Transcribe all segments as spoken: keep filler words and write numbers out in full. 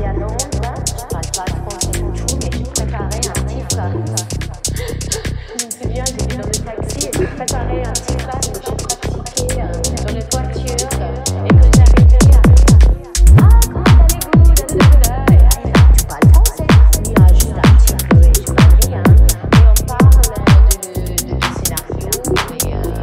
parti à Londres, je parle pas français du tout, mais j'ai préparé un petit plat. Je me souviens, j'étais dans le taxi et j'ai préparé un petit plat que j'ai pratiqué euh, dans les voitures euh, et que j'arrivais à ah, comment allez-vous? Tu parles français? Oui, ah, juste un petit peu et je parle rien. Et on parle de, de, de, de scénario et euh,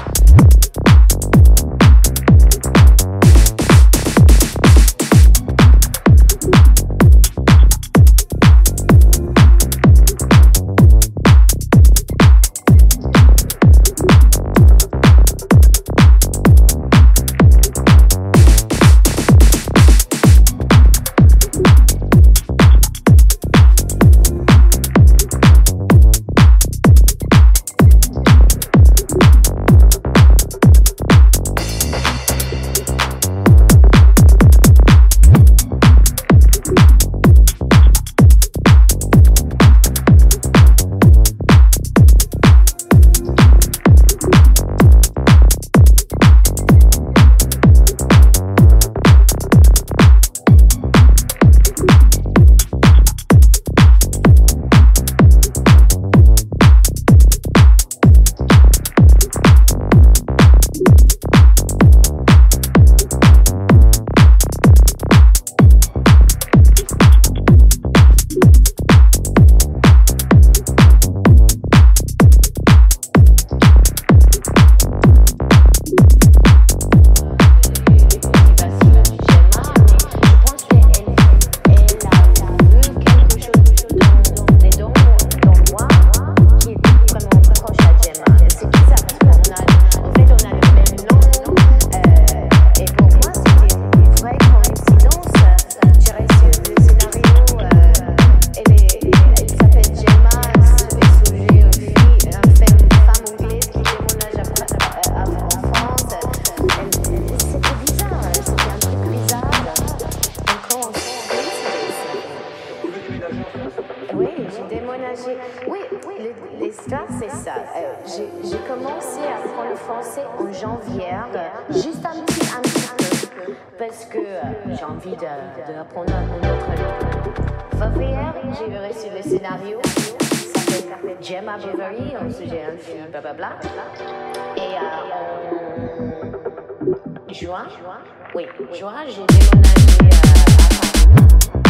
oui, j'ai déménagé. Oui, oui, l'histoire c'est ça. Euh, j'ai commencé à apprendre le français en janvier, juste un petit, un petit peu, parce que euh, j'ai envie d'apprendre un autre langue. Février, j'ai reçu le scénario, ça s'appelle Gemma Bovary, on sujet un film, blablabla. Et euh, en juin, oui, juin, j'ai déménagé euh, à Paris.